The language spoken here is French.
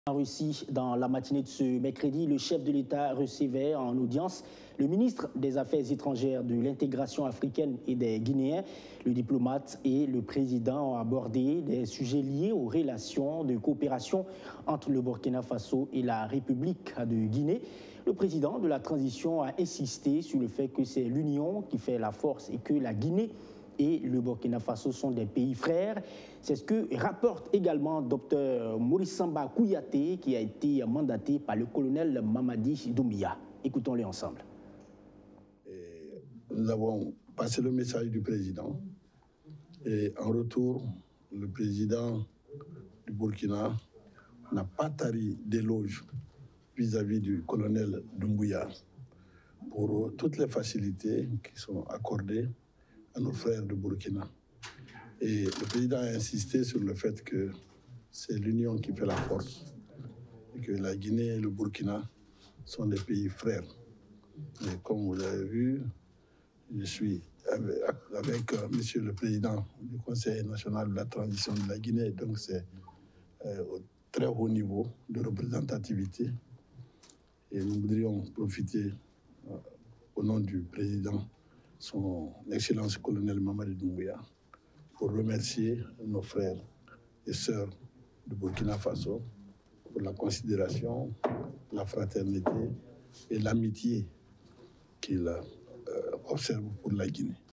En Russie, dans la matinée de ce mercredi, le chef de l'État recevait en audience le ministre des Affaires étrangères, de l'intégration africaine et des Guinéens. Le diplomate et le président ont abordé des sujets liés aux relations de coopération entre le Burkina Faso et la République de Guinée. Le président de la transition a insisté sur le fait que c'est l'union qui fait la force et que la Guinée et le Burkina Faso sont des pays frères. C'est ce que rapporte également Dr Maurice Samba Kouyaté, qui a été mandaté par le colonel Mamadi Doumbia. Écoutons-le ensemble. Nous avons passé le message du président et en retour, le président du Burkina n'a pas tari d'éloges vis-à-vis du colonel Doumbouya pour toutes les facilités qui sont accordées à nos frères du Burkina. Et le président a insisté sur le fait que c'est l'union qui fait la force et que la Guinée et le Burkina sont des pays frères. Et comme vous avez vu, je suis avec monsieur le président du Conseil national de la transition de la Guinée, donc c'est au très haut niveau de représentativité. Et nous voudrions profiter au nom du président, son Excellence colonel Mamadi Doumbouya, pour remercier nos frères et sœurs du Burkina Faso pour la considération, la fraternité et l'amitié qu'il observe pour la Guinée.